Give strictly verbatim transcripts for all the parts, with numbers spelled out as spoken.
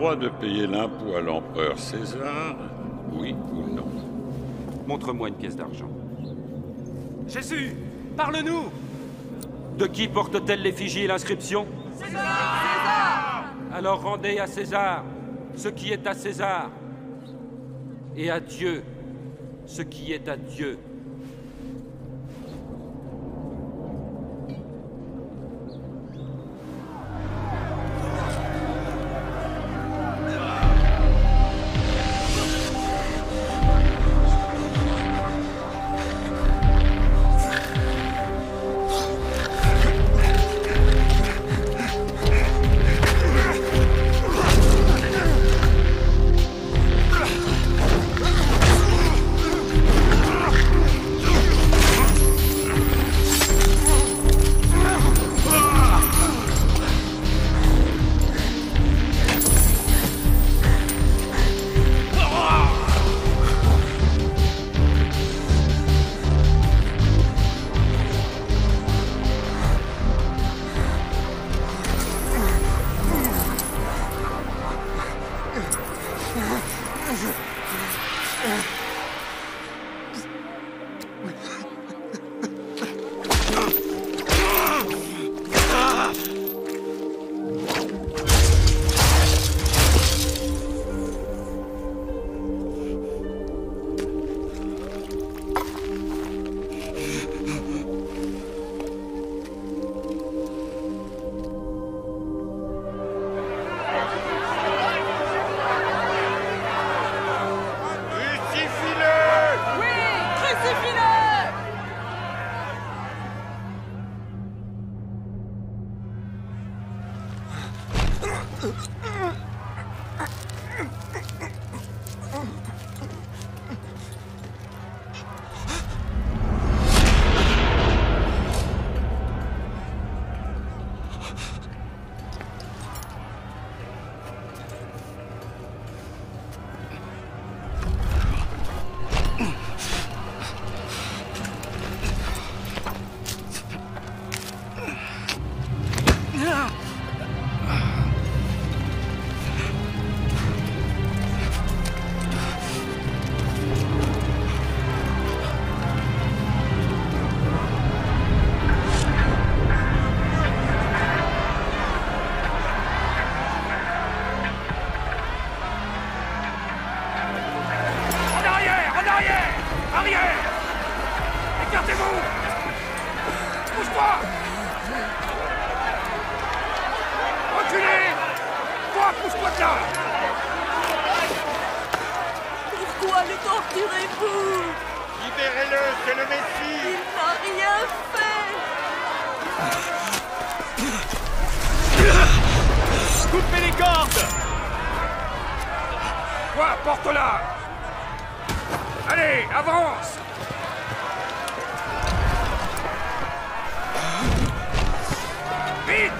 droit de payer l'impôt à l'empereur César, oui ou non? Montre-moi une pièce d'argent. Jésus, parle-nous! De qui porte-t-elle l'effigie et l'inscription? César! César! Alors rendez à César ce qui est à César, et à Dieu ce qui est à Dieu. Pourquoi le torturez-vous? Libérez-le, c'est le Messie! Il n'a rien fait! Coupez les cordes! Quoi? Porte-la! Allez, avance! Vite!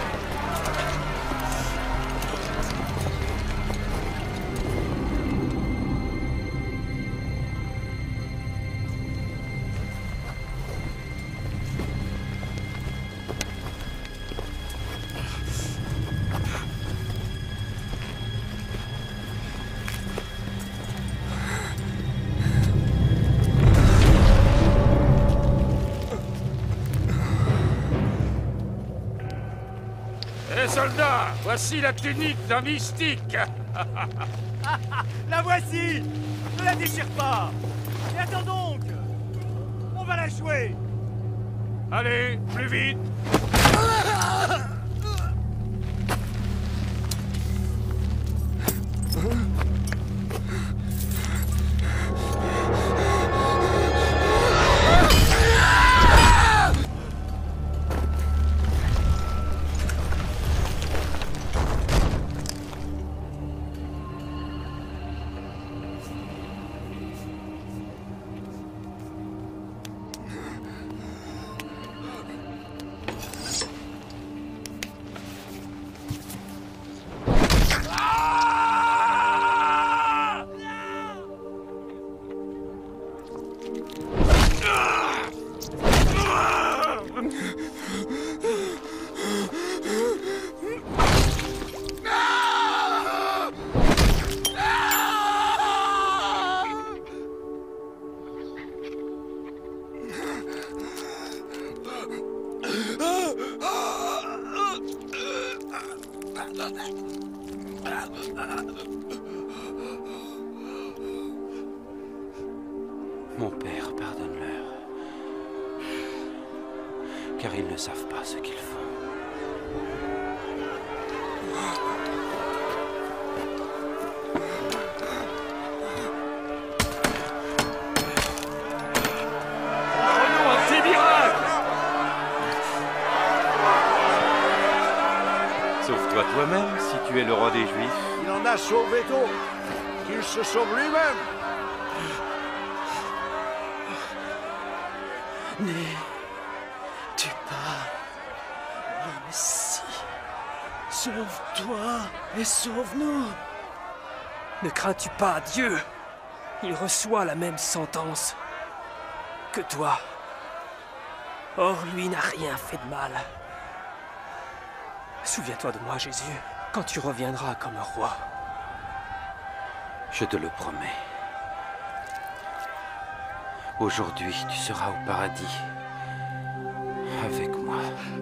Eh soldats, voici la tunique d'un mystique. La voici! Ne la déchire pas! Et attends donc! On va la jouer! Allez, plus vite! Mon père, pardonne-leur, car ils ne savent pas ce qu'ils font. Prenons un tes miracles! Sauve-toi toi-même si tu es le roi des Juifs. Il en a sauvé d'autres. Qu'il se sauve lui-même. N'es-tu pas le Messie? Sauve-toi et sauve-nous. Ne crains-tu pas Dieu? Il reçoit la même sentence que toi. Or, lui n'a rien fait de mal. Souviens-toi de moi, Jésus, quand tu reviendras comme un roi. Je te le promets. Aujourd'hui, tu seras au paradis avec moi.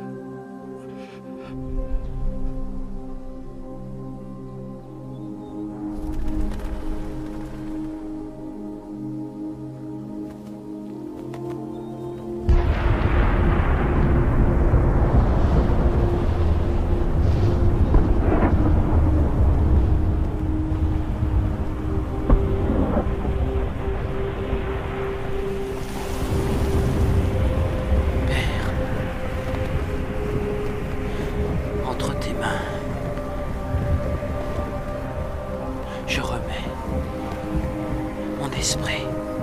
Je remets mon esprit.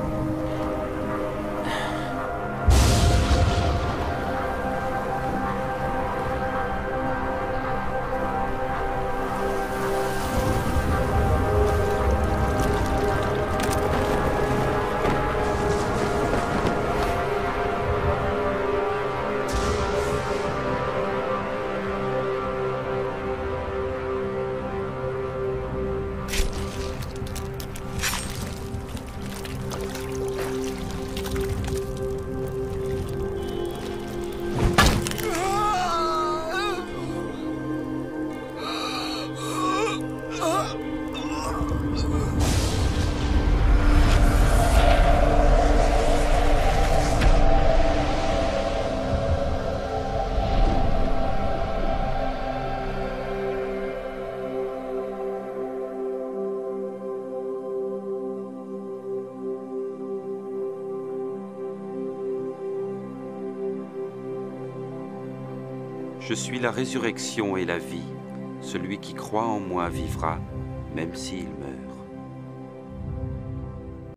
Je suis la résurrection et la vie. Celui qui croit en moi vivra, même s'il meurt.